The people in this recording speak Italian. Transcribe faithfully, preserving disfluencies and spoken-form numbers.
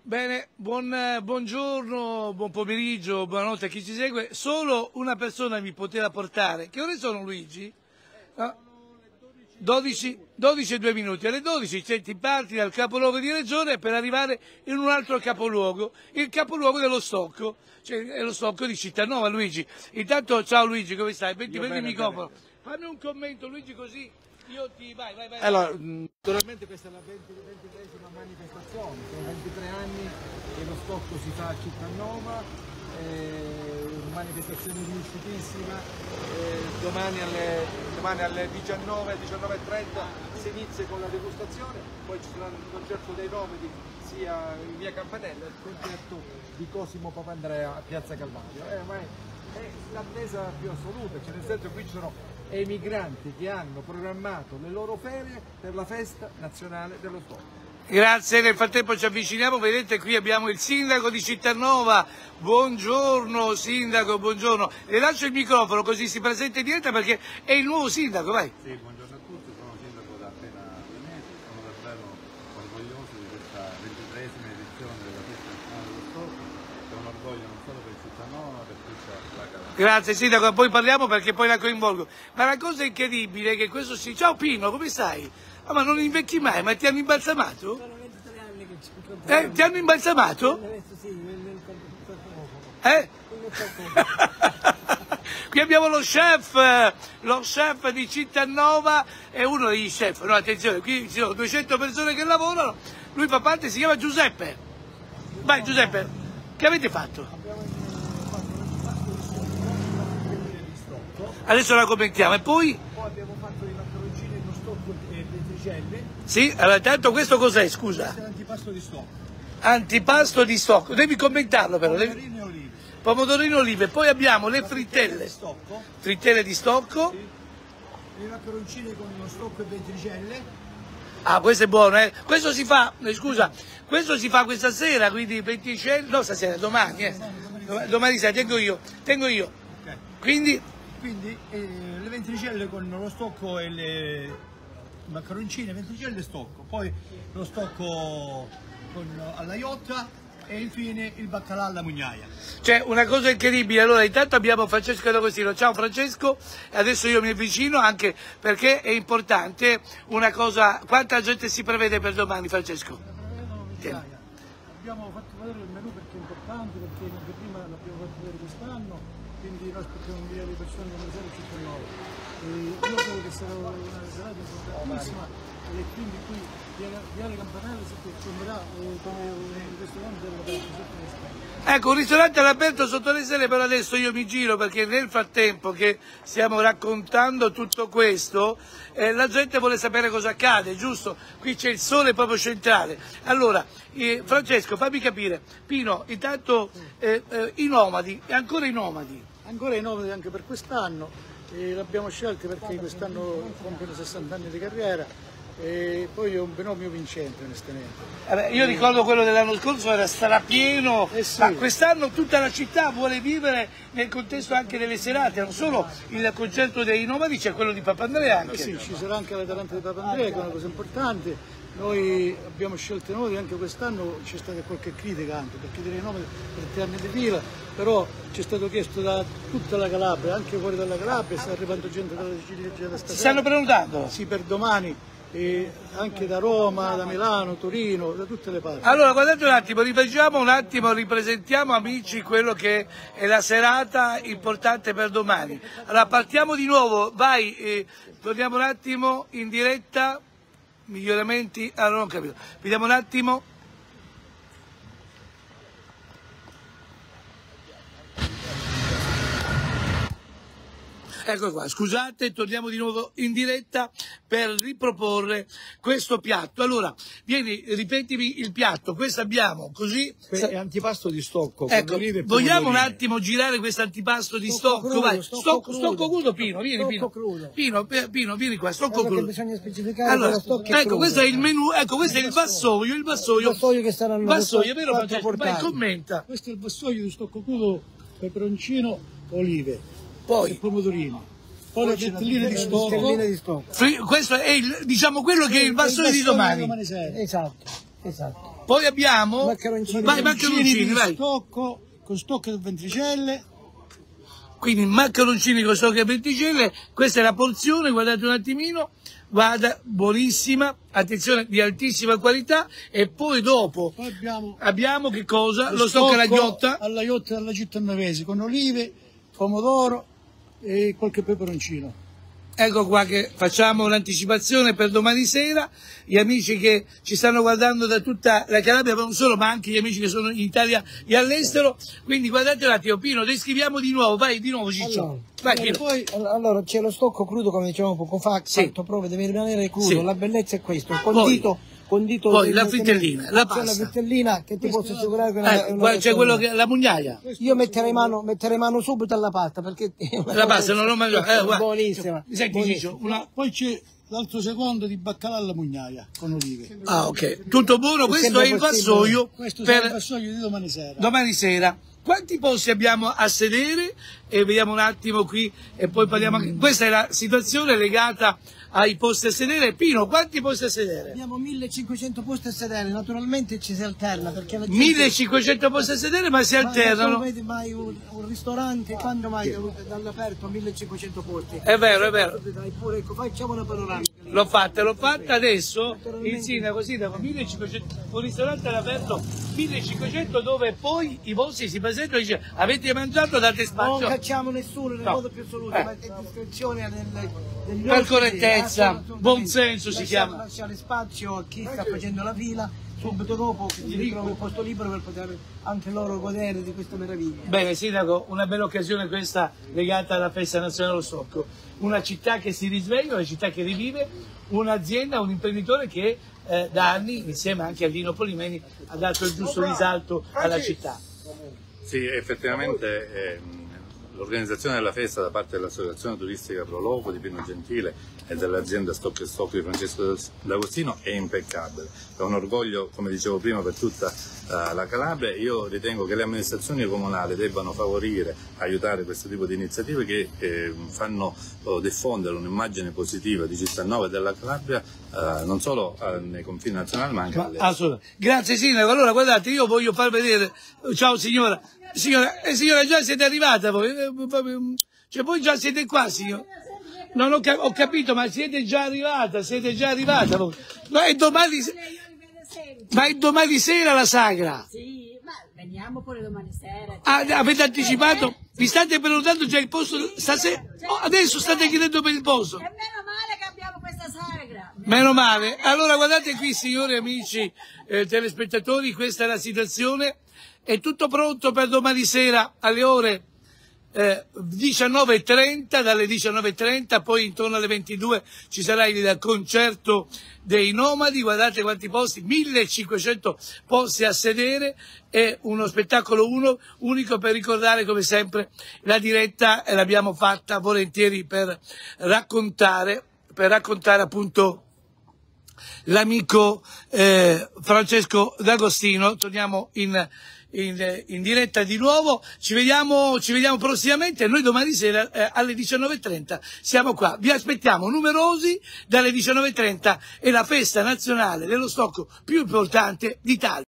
Bene, buon, buongiorno, buon pomeriggio, buonanotte a chi ci segue. Solo una persona mi poteva portare. Che ore sono, Luigi? No? dodici, dodici e due minuti. Alle dodici ti parti dal capoluogo di regione per arrivare in un altro capoluogo, il capoluogo dello Stocco, cioè è lo Stocco di Cittanova, Luigi. Intanto, ciao Luigi, come stai? Prendi il microfono. Fammi un commento, Luigi, così io ti... Vai, vai, vai. Allora, naturalmente questa è la ventitreesima manifestazione, sono ventitré anni che lo Stocco si fa a Cittanova, eh, manifestazione riuscitissima, eh, domani, alle, domani alle diciannove, diciannove e trenta si inizia con la degustazione, poi ci sarà il concerto dei Nomadi sia in via Campanella e il concerto di Cosimo Papandrea a Piazza Calvario. Eh, ma è, è l'attesa più assoluta, cioè nel senso qui ci sono emigranti che hanno programmato le loro ferie per la festa nazionale dello Stocco. Grazie, nel frattempo ci avviciniamo, vedete qui abbiamo il sindaco di Cittanova. Buongiorno sindaco, buongiorno. Le lascio il microfono così si presenta in diretta perché è il nuovo sindaco, vai. Sì, buongiorno a tutti, sono sindaco da appena due mesi, sono davvero orgoglioso di questa ventitreesima edizione della festa nazionale dello Stocco, è un orgoglio non solo per Cittanova ma per tutta la Calabria. Grazie sindaco, poi parliamo perché poi la coinvolgo. Ma la cosa incredibile è che questo sì. Ciao Pino, come stai? Ah, ma non invecchi mai, ma ti hanno imbalsamato? Sono ventitré anni che ci incontriamo. Eh, ti hanno imbalsamato? Sì, nel Eh? Qui abbiamo lo chef, lo chef di Cittanova, è uno degli chef, no attenzione, qui ci sono duecento persone che lavorano, lui fa parte, si chiama Giuseppe. Vai Giuseppe, che avete fatto? Abbiamo fatto di Stocco, Adesso la commentiamo e poi? poi abbiamo fatto i maccheroncini con Stocco e petricelle. Sì, allora intanto questo cos'è, scusa? Questo è l'antipasto di Stocco. Antipasto di Stocco, devi commentarlo però. Devi... Pomodorini e olive. Pomodorino e olive, poi abbiamo le frittelle, Di Stocco. frittelle di Stocco. Sì. I maccheroncini con Stocco e petricelle. Ah, questo è buono, eh? Questo si fa, eh, scusa, questo si fa questa sera, quindi venticinque, no stasera, domani, eh? Domani, domani sera, tengo io, tengo io. Okay. Quindi, Quindi eh, le ventricelle con lo Stocco e le i maccheroncini, ventricelle e Stocco. Poi lo Stocco con, alla iotta. E infine il baccalà alla mugnaia. c'è una cosa incredibile, allora intanto abbiamo Francesco D'Agostino, ciao Francesco, adesso io mi avvicino anche perché è importante una cosa, quanta gente si prevede per domani Francesco? Abbiamo fatto vedere il menù perché è importante, perché anche prima l'abbiamo fatto vedere quest'anno, quindi noi aspettiamo migliaia di persone come siamo Cittanova. Io credo che sarà una serata importantissima e quindi qui Viale Campanella si trasformerà come un ristorante dell'aperto sotto le stelle. Ecco, un ristorante all'aperto sotto le stelle, però adesso io mi giro perché nel frattempo che stiamo raccontando tutto questo, eh, la gente vuole sapere cosa accade, giusto? Qui c'è il sole proprio centrale. Allora, eh, Francesco, fammi capire, Pino, intanto eh, eh, i nomadi, e ancora i nomadi. Ancora i nomadi anche per quest'anno, eh, l'abbiamo scelti perché quest'anno compiono sessanta anni di carriera. E poi è un binomio vincente onestamente. Vabbè, io ricordo quello dell'anno scorso, era strapieno, eh sì. Ma quest'anno tutta la città vuole vivere nel contesto anche delle serate, non solo il concerto dei Nomadi, c'è quello di Papandrea anche. Eh sì, ci sarà anche la Taranta di Papandrea che è una cosa importante. Noi abbiamo scelto i Nomadi, anche quest'anno c'è stata qualche critica anche, perché direi Nomadi per tre anni di fila, però ci è stato chiesto da tutta la Calabria, anche fuori dalla Calabria, sta arrivando gente dalla Sicilia già da stasera. Si stanno prenotando? Sì, per domani. E anche da Roma, da Milano, Torino, da tutte le parti. Allora guardate un attimo, rifacciamo un attimo, ripresentiamo amici quello che è la serata importante per domani. Allora partiamo di nuovo, vai, eh, torniamo un attimo in diretta, miglioramenti, allora non ho capito, vediamo un attimo. Ecco qua, scusate, torniamo di nuovo in diretta per riproporre questo piatto. Allora, vieni, ripetimi il piatto, questo abbiamo così. È antipasto di Stocco. Ecco, olive e vogliamo un pomodorine. attimo girare questo antipasto di Stocco Stocco? crudo, Vai, Stocco Stocco, crudo. Stocco crudo, Pino, vieni, Stocco Pino. crudo. Pino, Pino, vieni qua, Stocco Quello che crudo. bisogna specificare Allora, che lo Stocco è ecco, crudo. questo è il menù, ecco, questo è il vassoio, il vassoio. Il vassoio che saranno vassoio, vero quattro Francesco? Vai, portati. commenta. Questo è il vassoio di Stocco crudo, peperoncino, olive e Poi, pomodorini. Poi le stelline di Stocco. Stelline di Stocco. fri- questo è il, diciamo quello che è il vassoio di domani. sera. Esatto, esatto. Poi abbiamo... Maccaroncini. Vai, maccaroncini, vai. Stocco, con stocco del ventricelle. Quindi maccaroncini con stocco e ventricelle, questa è la porzione, guardate un attimino, guarda, buonissima, attenzione, di altissima qualità. E poi dopo Poi abbiamo, abbiamo che cosa? Lo stocco alla ghiotta. alla ghiotta della Gittanavesi, con olive, pomodoro e qualche peperoncino. Ecco qua che facciamo un'anticipazione per domani sera. Gli amici che ci stanno guardando da tutta la Calabria, ma non solo, ma anche gli amici che sono in Italia e all'estero. Quindi guardate un attimo, Pino, descriviamo di nuovo, vai di nuovo Ciccio. Allora, Vai, allora, Pino. poi, allora c'è lo stocco crudo, come dicevamo poco fa, Sì. fatto proprio, deve rimanere crudo. Sì. La bellezza è questo, il condito, condito poi del- la del- frittellina, la c'è la pasta. frittellina che ti posso assicurare che è una, è Eh, una qua c'è cosa quello buona. che la mugnaia. Io metterei mano, metterei mano subito alla pasta perché è una La cosa pasta non l'ho mangiata. Eh, guarda. buonissima. Senti buonissima. Ciccio, una... Poi c'è l'altro secondo di baccalà alla mugnaia, con olive. Ah, ok. Tutto buono, questo sembra è il possibile. vassoio Questo sarà il per vassoio di domani sera. domani sera. Quanti posti abbiamo a sedere? E vediamo un attimo qui e poi parliamo anche. Questa è la situazione legata ai posti a sedere. Pino, quanti posti a sedere? Abbiamo millecinquecento posti a sedere, naturalmente ci si alterna perché la gente... millecinquecento posti a sedere, ma si Ma non alternano. vedi mai un, un ristorante, quando mai dall'aperto millecinquecento posti? È vero, è vero. Dai pure, ecco, facciamo una panoramica. L'ho fatta, l'ho fatta adesso. Il sindaco, sindaco, millecinquecento, un ristorante all'aperto, millecinquecento, dove poi i vostri si presentano e dice avete mangiato, date Non spazio. cacciamo nessuno nel No. modo più assoluto, Eh. ma è discrezione del, degli Per ospiti, correttezza, assolutamente. buon senso si Lasciamo- chiama. Lasciare spazio a chi sta facendo la fila, subito dopo che si ritrova il posto libero per poter anche loro godere di questa meraviglia. Bene, sindaco, una bella occasione questa legata alla festa nazionale dello stocco. Una città che si risveglia, una città che rivive, un'azienda, un imprenditore che eh, da anni, insieme anche a Dino Polimeni, ha dato il giusto risalto alla città. Sì, effettivamente ehm, l'organizzazione della festa da parte dell'Associazione Turistica Proloco di Pino Gentile e dell'azienda Stocco e Stocco di Francesco D'Agostino è impeccabile. È un orgoglio, come dicevo prima, per tutta uh, la Calabria. Io ritengo che le amministrazioni comunali debbano favorire, aiutare questo tipo di iniziative che eh, fanno oh, diffondere un'immagine positiva di Cittannova e della Calabria, uh, non solo uh, nei confini nazionali ma anche Ma, all'estero. assolutamente. Grazie sindaco, allora guardate, io voglio far vedere, ciao signora, signora, eh, signora già siete arrivata voi, Eh, cioè voi già siete qua signora, non ho, cap- ho capito, ma siete già arrivata, siete già arrivata voi, no, è domani, se- ma è domani sera la sagra, Sì, ma veniamo pure domani sera. ah, avete anticipato, vi state prenotando già il posto, stasera, oh, adesso state chiedendo per il posto. E meno male che abbiamo questa sagra. Meno male. Allora guardate qui signori amici eh, telespettatori, questa è la situazione, è tutto pronto per domani sera alle ore eh, diciannove e trenta, dalle diciannove e trenta, poi intorno alle ventidue ci sarà il concerto dei Nomadi, guardate quanti posti, millecinquecento posti a sedere, è uno spettacolo uno, unico per ricordare come sempre la diretta, e l'abbiamo fatta volentieri per raccontare, per raccontare appunto l'amico eh, Francesco D'Agostino. Torniamo in, in, in diretta di nuovo, ci vediamo, ci vediamo prossimamente, noi domani sera eh, alle diciannove e trenta siamo qua, vi aspettiamo numerosi dalle diciannove e trenta, è la festa nazionale dello stocco più importante d'Italia.